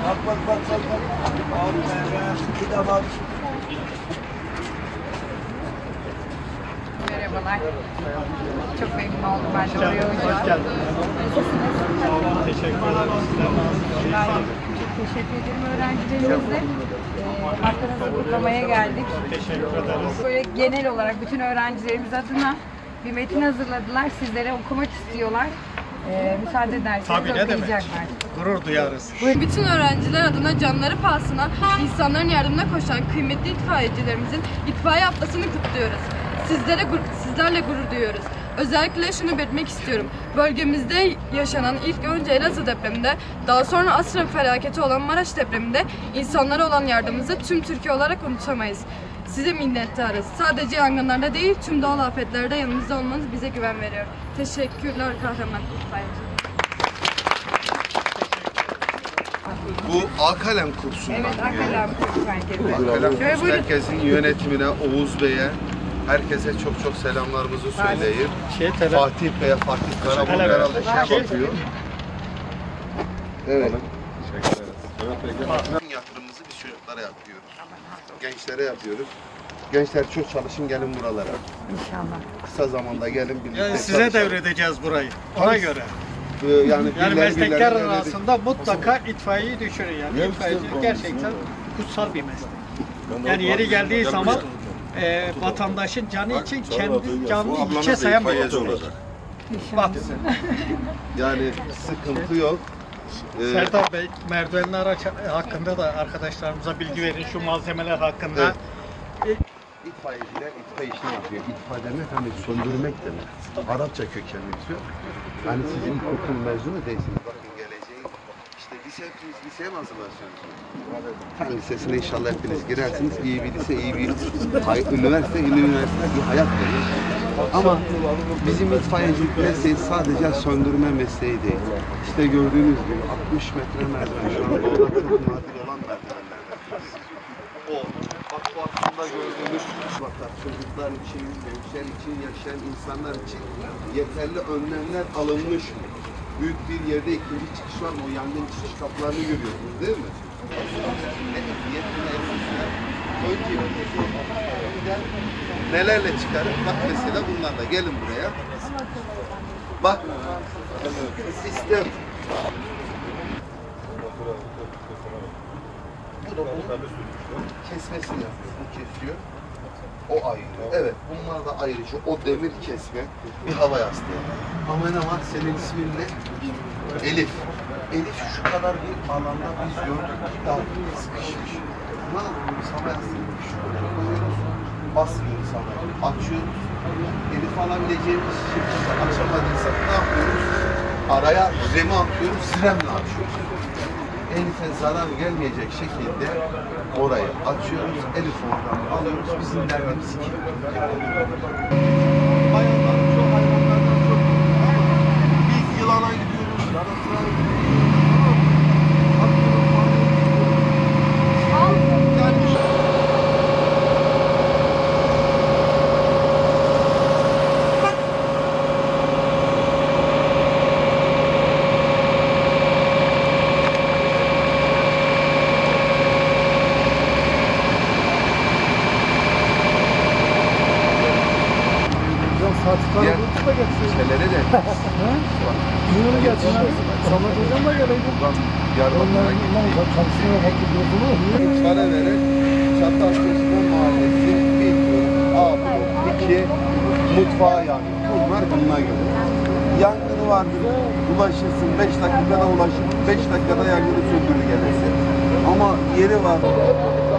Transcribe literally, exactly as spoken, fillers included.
Bak bak bak bak. Aferin. Bir de bak. Merhabalar. Çok memnun oldum ben de oraya olacağım. Teşekkür ederim. Çok teşekkür ederim öğrencilerimizle. E, Haftanızı kutlamaya geldik. Teşekkür ederiz. Böyle genel olarak bütün öğrencilerimiz adına bir metin hazırladılar. Sizlere okumak istiyorlar. E, müsaade ederseniz Tabii, ne demek. okuyacaklar. Gurur duyarız. Bütün öğrenciler adına canları pahasına insanların yardımına koşan kıymetli itfaiyecilerimizin itfaiye haftasını kutluyoruz. Sizlere sizlerle gurur duyuyoruz. Özellikle şunu belirtmek istiyorum. Bölgemizde yaşanan ilk önce Elazığ depreminde, daha sonra Asrın felaketi olan Maraş depreminde insanlara olan yardımımızı tüm Türkiye olarak unutamayız. Size minnettarız. Sadece yangınlarda değil, tüm doğal afetlerde yanımızda olmanız bize güven veriyor. Teşekkürler kahraman itfaiyeci. Bu A-Kalem kursunda. Evet, Akalem Kurs Merkezi. A-Kalem Şöyle Kurs buyurun. Merkezi'nin yönetimine, Oğuz Bey'e, herkese çok çok selamlarımızı söyleyeyim. Şey, tele... Fatih Bey'e, Fatih Karabul Tele- herhalde şey yapıyor. Evet. Bütün yatırımımızı biz çocuklara yapıyoruz. Gençlere yapıyoruz. Gençler çok çalışın, gelin buralara. İnşallah. Kısa zamanda gelin birlikte Yani size çalışalım. devredeceğiz burayı. Ona Tabii. göre. Ee, Yani, Yani birileri meslekler birileri arasında mutlaka itfaiyeyi düşürün yani. İtfaiyecilik gerçekten kutsal bir meslek. Yani yeri geldiği zaman e, vatandaşın canı için kendi canını hiçe sayamıyor. Batsın. Yani sıkıntı yok. Ee, Serdar Bey, merdivenli araç hakkında da arkadaşlarımıza bilgi verin şu malzemeler hakkında. Evet. İtfaiyeciler itfaiye işini yapıyor. İtfaiye demek hani söndürmek demek. Arapça kökenli bir şey. Yani siz ilkokul mezunu değilsiniz. Bakın geleceğin işte lise, hepiniz liseye mi hazırlanıyorsunuz? Fen lisesine inşallah hepiniz girersiniz. İyi bir lise, iyi bir hay, üniversite, iyi bir üniversite, bir hayat verir. Ama bizim itfaiyecilik mesleği sadece söndürme mesleği değil. İşte gördüğünüz gibi altmış metre merdiven. Şu an orada çok nadir olan merdivenlerden. O, bak bu aslında gördüğümüz bakar çocuklar için, gençler için, yaşayan insanlar için yeterli önlemler alınmış mı? Büyük bir yerde ikinci çıkış var mı? O yangın çıkış kapılarını görüyorsunuz değil mi? Önce nelerle çıkarır? Bak mesela bunlarla gelin buraya. Bak sistem. Bu da bunun kesmesini yapıyor. Bu kesiyor. O ayrı. Evet, bunlar da ayrıca. O demir kesme bir hava yastığı. Ama ne var? Senin ismin ne? Elif. Elif şu kadar bir alanda biz gördük. Daha sıkışmış. Ne yapıyoruz? Hava yastığını şuraya koyuyoruz. Basmıyoruz havayı. Açıyoruz. Elif alabileceğimiz şekilde açamadıysak ne yapıyoruz? Araya remi atıyoruz. Remle açıyoruz. Elif'e zarar gelmeyecek şekilde orayı açıyoruz, Elif oradan alıyoruz, bizim derdimiz ki. Bayanlar çok, hayvanlardan çok. Biz yılana gidiyoruz, yaratığa gidiyoruz. Fatih'ten buluşu da getirsin. Şeylere de. Bunu getirsin abi. Samet Hocam da gelecek. Onların bundan çalışmaya bakıyorsunuz mu? Para vererek Çatalköşk'ün mahallesi bir, A blok, iki, mutfağa yangın. Bunlar bununla göre. Yangını vardır, ulaşırsın, beş dakikada ulaşıp beş dakikada yangını söndürür gelirsin. Ama yeri var,